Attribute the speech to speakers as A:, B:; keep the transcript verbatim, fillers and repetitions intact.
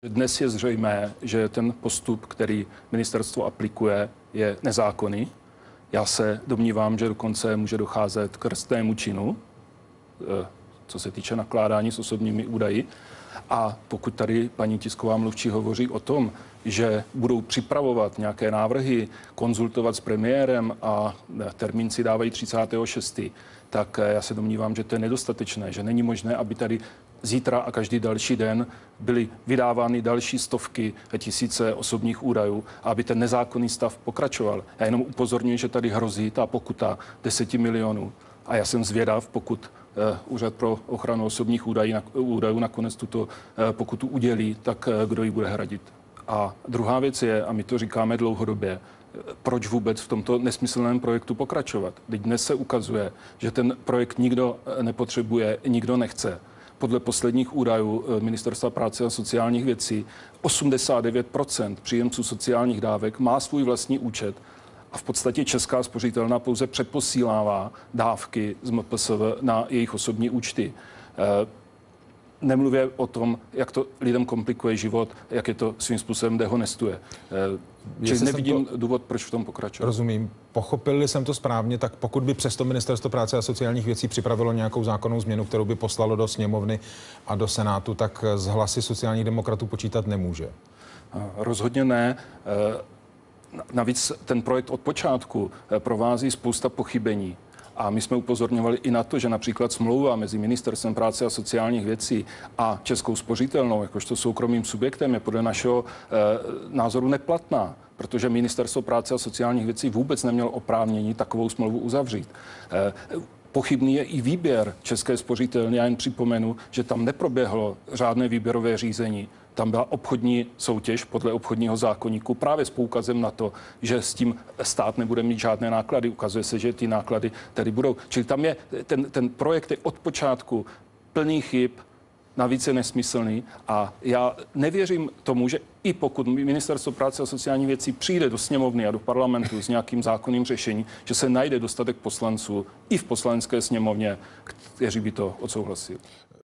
A: Dnes je zřejmé, že ten postup, který ministerstvo aplikuje, je nezákonný. Já se domnívám, že dokonce může docházet k trestnému činu, co se týče nakládání s osobními údaji. A pokud tady paní tisková mluvčí hovoří o tom, že budou připravovat nějaké návrhy, konzultovat s premiérem a termín si dávají třicátého šestého tak já se domnívám, že to je nedostatečné, že není možné, aby tady zítra a každý další den byly vydávány další stovky a tisíce osobních údajů, aby ten nezákonný stav pokračoval. Já jenom upozorňuji, že tady hrozí ta pokuta deset milionů. A já jsem zvědav, pokud uh, Úřad pro ochranu osobních údajů, na, údajů nakonec tuto uh, pokutu udělí, tak uh, kdo ji bude hradit. A druhá věc je, a my to říkáme dlouhodobě, proč vůbec v tomto nesmyslném projektu pokračovat. Teď dnes se ukazuje, že ten projekt nikdo nepotřebuje, nikdo nechce. Podle posledních údajů Ministerstva práce a sociálních věcí osmdesát devět procent příjemců sociálních dávek má svůj vlastní účet a v podstatě Česká spořitelna pouze přeposílává dávky z M P S V na jejich osobní účty. Nemluvě o tom, jak to lidem komplikuje život, jak je to svým způsobem dehonestuje. Čili nevidím to důvod, proč v tom pokračovat.
B: Rozumím. Pochopil jsem to správně, tak pokud by přesto Ministerstvo práce a sociálních věcí připravilo nějakou zákonnou změnu, kterou by poslalo do sněmovny a do Senátu, tak z hlasy sociálních demokratů počítat nemůže.
A: Rozhodně ne. Navíc ten projekt od počátku provází spousta pochybení. A my jsme upozorňovali i na to, že například smlouva mezi Ministerstvem práce a sociálních věcí a Českou spořitelnou, jakožto soukromým subjektem, je podle našeho e, názoru neplatná, protože Ministerstvo práce a sociálních věcí vůbec nemělo oprávnění takovou smlouvu uzavřít. E, Pochybný je i výběr České spořitelny. Já jen připomenu, že tam neproběhlo řádné výběrové řízení. Tam byla obchodní soutěž podle obchodního zákoníku právě s poukazem na to, že s tím stát nebude mít žádné náklady. Ukazuje se, že ty náklady tady budou. Čili tam je ten, ten projekt je od počátku plný chyb, navíc je nesmyslný a já nevěřím tomu, že i pokud Ministerstvo práce a sociálních věcí přijde do sněmovny a do parlamentu s nějakým zákonným řešením, že se najde dostatek poslanců i v poslanecké sněmovně, kteří by to odsouhlasili.